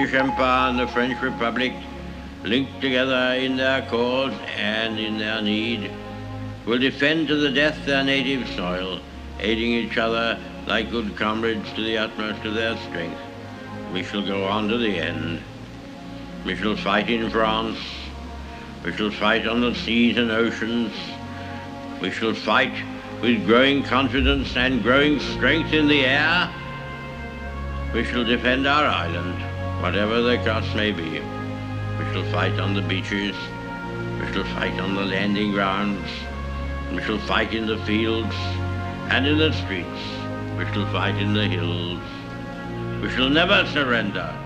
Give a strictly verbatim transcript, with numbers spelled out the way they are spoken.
British Empire and the French Republic, linked together in their cause and in their need, will defend to the death their native soil, aiding each other like good comrades to the utmost of their strength. We shall go on to the end. We shall fight in France. We shall fight on the seas and oceans. We shall fight with growing confidence and growing strength in the air. We shall defend our island, whatever the cost may be. We shall fight on the beaches. We shall fight on the landing grounds. We shall fight in the fields and in the streets. We shall fight in the hills. We shall never surrender.